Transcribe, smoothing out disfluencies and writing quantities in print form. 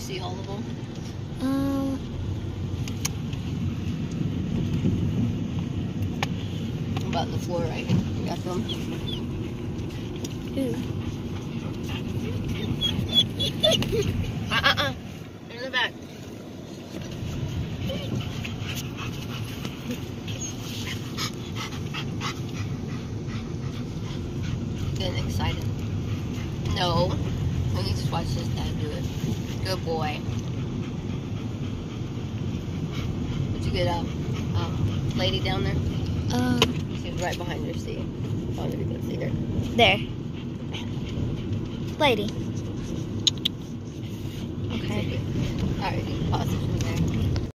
see all of them? What about the floor right here? You got them? Ooh. In the back. Getting excited. No. We need to watch his dad do it. Good boy. Did you get a lady down there? She's right behind your seat. I don't know if you can see her. There. Lady. Okay. Alright, you can pause it from there.